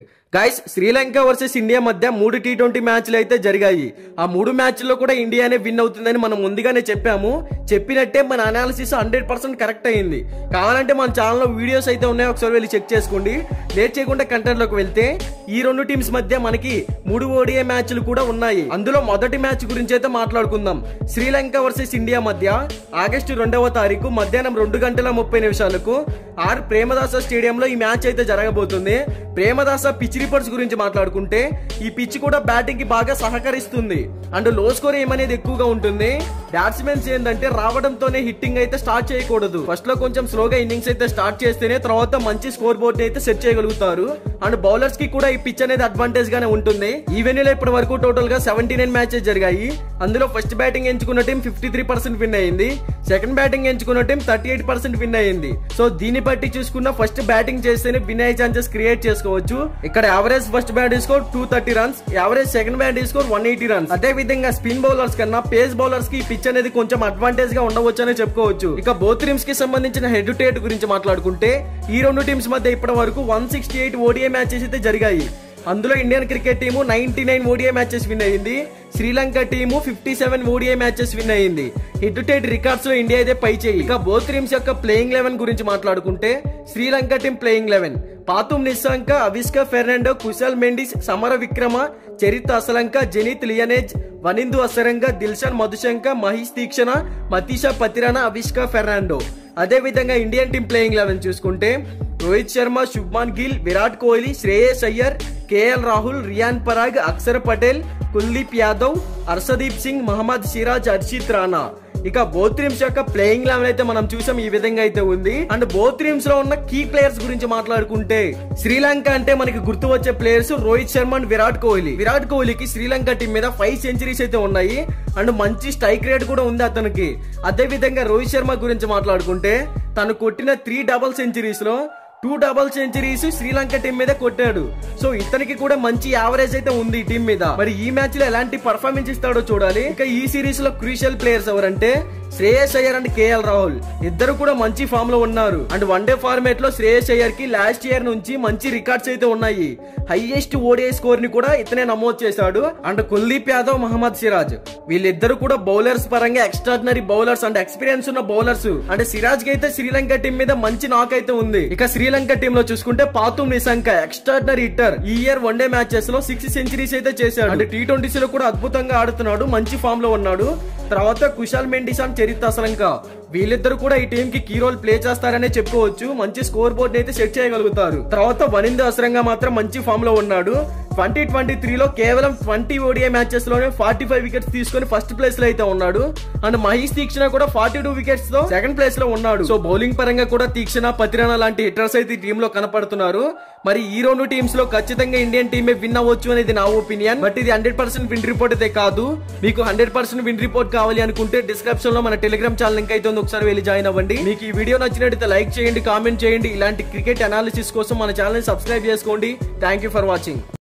Guys, Sri Lanka versus India మధ్య 3 T20 మ్యాచ్లు అయితే జరిగాయి. ఆ 3 మ్యాచ్ల్లో కూడా ఇండియానే విన్ అవుతుందని మనం ముందుగానే చెప్పాము. చెప్పినట్టే మన అనాలిసిస్ 100% కరెక్ట్ అయింది. కావాలంటే మన ఛానల్లో వీడియోస్ అయితే ఉన్నాయి, ఒకసారి వెళ్ళి చెక్ చేసుకోండి. లేట్ చేయకుండా కంటెంట్ లోకి వెళ్తే, ఈ 2 టీమ్స్ మధ్య మనకి 3 ODI మ్యాచ్లు కూడా ఉన్నాయి. అందులో మొదటి మ్యాచ్ గురించి అయితే మాట్లాడుకుందాం. శ్రీలంక వర్సెస్ ఇండియా మధ్య ఆగస్టు 2వ తారీఖు మధ్యాహ్నం 2:30 ఆర్ ప్రేమదాస స్టేడియంలో ఈ మ్యాచ్ అయితే జరగబోతుంది. ప్రేమదాస పిచ్ రిపోర్ట్స్ గురించి మాట్లాడుకుంటే, ఈ పిచ్ కూడా బ్యాటింగ్ కి బాగా సహకరిస్తుంది అండ్ లో స్కోర్ ఏమనేది ఎక్కువగా ఉంటుంది. బ్యాట్స్మెన్స్ ఏంటంటే రావడంతోనే హిట్టింగ్ అయితే స్టార్ట్ చేయకూడదు. ఫస్ట్ లో కొంచెం స్లోగా ఇన్నింగ్స్ అయితే స్టార్ట్ చేస్తేనే తర్వాత మంచి స్కోర్ బోర్డ్ అయితే సెట్ చేయగలుగుతారు. అండ్ బౌలర్స్ కి కూడా ఈ పిచ్ అనేది అడ్వాంటేజ్ గానే ఉంటుంది. ఈ వెన్యూలో ఇప్పటి వరకు టోటల్ గా 79 మ్యాచెస్ జరిగాయి. అందులో ఫస్ట్ బ్యాటింగ్ ఎంచుకున్న టీం 53% విన్ అయింది. సెకండ్ బ్యాటింగ్ ఎంచుకున్న టీం 38% విన్ అయింది. సో దీన్ని బట్టి చూసుకున్న ఫస్ట్ బ్యాటింగ్ చేస్తేనే విన్ అయ్యే ఛాన్సెస్ క్రియేట్ చేసుకోవచ్చు. ఇక్కడ average first batting score 230 runs, average second batting score 180 runs. అదే విధంగా స్పిన్ బౌలర్స్ కన్నా పేస్ బౌలర్స్ కి పిచ్ అనేది కొంచెం అడ్వాంటేజ్ గా ఉండవచ్చు అని చెప్పుకోవచ్చు. ఇక బోత్ టీమ్స్ కి సంబంధించిన హెడ్ టు హెడ్ గురించి మాట్లాడుకుంటే, ఈ 2 టీమ్స్ మధ్య ఇప్పటి వరకు 168 ODI మ్యాచెస్ అయితే జరిగాయి. అందులో Indian cricket team 99 ODI matches win అయింది. Sri Lanka team 57 ODI matches win అయింది. హెడ్ టు హెడ్ రికార్డ్స్ లో ఇండియా అయితే పై చేయి. ఇక బోత్ టీమ్స్ యొక్క ప్లేయింగ్ 11 గురించి మాట్లాడుకుంటే, Sri Lanka team playing 11 Pathum Nissanka, Avishka Fernando, Kusal Mendis, Samarawickrama, Charith Asalanka, Janith Liyanage, Wanindu Hasaranga, Dilshan Madushanka, Maheesh Theekshana, Matheesha Pathirana, Avishka Fernando. అదే విధంగా ఇండియన్ టీం ప్లేయింగ్ 11 చూసుకుంటే, రోహిత్ శర్మ, శుభ్మాన్ గిల్, విరాట్ కోహ్లీ, శ్రేయస్ అయ్యర్, కేఎల్ రాహుల్, రియాన్ పరాగ్, అక్షర్ పటేల్, కుల్దీప్ యాదవ్, హర్షదీప్ సింగ్, మహమ్మద్ సిరాజ్, హర్షిత్ రాణా. ఇక బోత్ టీమ్స్ యొక్క ప్లేయింగ్ 11 అయితే మనం చూసాం, ఈ విధంగా అయితే ఉంది. అండ్ బోత్ టీమ్స్ లో ఉన్న కీ ప్లేయర్స్ గురించి మాట్లాడుకుంటే, శ్రీలంక అంటే మనకి గుర్తు వచ్చే ప్లేయర్స్ రోహిత్ శర్మ అండ్ విరాట్ కోహ్లీ. విరాట్ కోహ్లీకి శ్రీలంక టీం మీద 5 సెంచరీస్ అయితే ఉన్నాయి అండ్ మంచి స్ట్రైక్ రేట్ కూడా ఉంది అతనికి. అదే విధంగా రోహిత్ శర్మ గురించి మాట్లాడుకుంటే, తను కొట్టిన 3 డబుల్ సెంచరీస్ లో 2 డబుల్ సెంచరీస్ శ్రీలంక టీం మీద కొట్టాడు. సో ఇతనికి కూడా మంచి యావరేజ్ అయితే ఉంది ఈ టీం మీద. మరి ఈ మ్యాచ్ లో ఎలాంటి పర్ఫార్మెన్స్ ఇస్తాడో చూడాలి. ఇక ఈ సిరీస్ లో క్రూషియల్ ప్లేయర్స్ ఎవరంటే, శ్రేయస్ అయ్యర్ అండ్ కేఎల్ రాహుల్ ఇద్దరు కూడా మంచి ఫామ్ లో ఉన్నారు. అండ్ వన్డే ఫార్మేట్ లో శ్రేయస్ అయ్యర్ కి లాస్ట్ ఇయర్ నుంచి మంచి రికార్డ్స్ అయితే ఉన్నాయి. హైయెస్ట్ ODI స్కోర్ ని కూడా ఇతనే నమోదు చేశాడు. అండ్ కుల్దీప్ యాదవ్, మహమ్మద్ సిరాజ్ వీళ్ళిద్దరు కూడా బౌలర్స్ పరంగా ఎక్స్ట్రాడినరీ బౌలర్స్ అండ్ ఎక్స్పీరియన్స్ ఉన్న బౌలర్స్. అంటే సిరాజ్ కి అయితే శ్రీలంక టీం మీద మంచి నాక్ అయితే ఉంది. ఇక శ్రీలంక టీం లో చూసుకుంటే, పాతుమ్ నిసాంక ఎక్స్ట్రాడినరీ హిట్టర్. ఈ ఇయర్ వన్డే మ్యాచెస్ లో 6 సెంచరీస్ అయితే చేశాడు. అంటే T20s లో కూడా అద్భుతంగా ఆడుతున్నాడు, మంచి ఫామ్ లో ఉన్నాడు. తర్వాత కుశల్ మెండిస్ అండ్ చరిత్ అసలంక వీళ్ళిద్దరు కూడా ఈ టీం కి కీ రోల్ ప్లే చేస్తారనే చెప్పుకోవచ్చు. మంచి స్కోర్ బోర్డ్ అయితే సెట్ చేయగలుగుతారు. తర్వాత వనిందు అసరంగా మాత్రం మంచి ఫామ్ లో ఉన్నాడు. 2023లో కేవలం 20 ODI మ్యాచెస్ లోనే 45 వికెట్స్ తీసుకుని ఫస్ట్ ప్లేస్ లో అయితే ఉన్నాడు. అండ్ మహేష్ తీక్షణ కూడా 42 వికెట్స్ తో సెకండ్ ప్లేస్ లో ఉన్నాడు. సో బౌలింగ్ పరంగా కూడా తీక్షణ, పతిరానా లాంటి హిట్టర్స్ అయితే ఈ టీమ్ లో కనపడుతున్నారు. మరి ఈ 2 టీమ్స్ లో ఖచ్చితంగా ఇండియన్ టీమే విన్ అవ్వచ్చు అనేది నా ఒపీనియన్. బట్ ఇది 100% విన్ రిపోర్ట్ అయితే కాదు. మీకు 100% విన్ రిపోర్ట్ కావాలి అనుకుంటే డిస్క్రిప్షన్ లో మన టెలిగ్రామ్ ఛానల్ లింక్ అయితే ఉంది, ఒకసారి వెళ్ళి జాయిన్ అవ్వండి. మీకు ఈ వీడియో నచ్చినట్లయితే లైక్ చేయండి, కామెంట్ చేయండి. ఇలాంటి క్రికెట్ అనాలిసిస్ కోసం మన ఛానల్ ని సబ్స్క్రైబ్ చేసుకోండి. Thank you for watching.